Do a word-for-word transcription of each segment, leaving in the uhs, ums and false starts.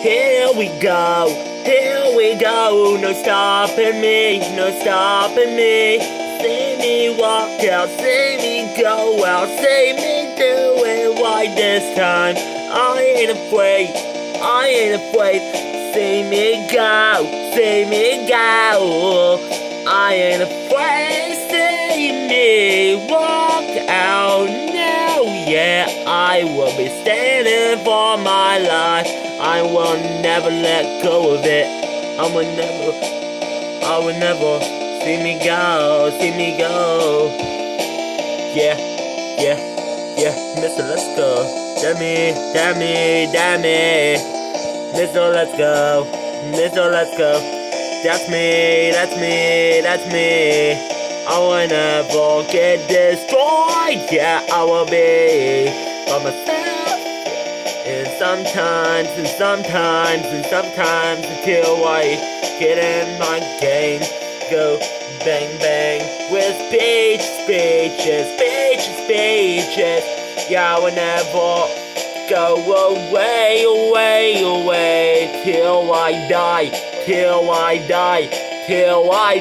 Here we go, here we go. No stopping me, no stopping me. See me walk out, see me go out, see me do it right this time. I ain't afraid, I ain't afraid. See me go, see me go. I ain't afraid, see me walk out now. Yeah, I will be standing for my life. I will never let go of it. I will never, I will never. See me go, see me go. Yeah, yeah, yeah, Mister Let's Go. Damn me, damn me, damn me. Mister Let's Go, Mister Let's Go. That's me, that's me, that's me. I will never get destroyed. Yeah, I will be by myself. And sometimes, and sometimes, and sometimes until I get in my game. Go bang bang with speech, speeches, speeches, speeches. Yeah, I will never go away, away, away till I die, till I die, till I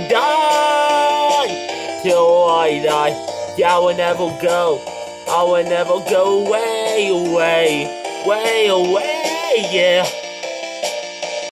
die, till I die. Yeah, I will never go, I will never go away, away, way away, yeah.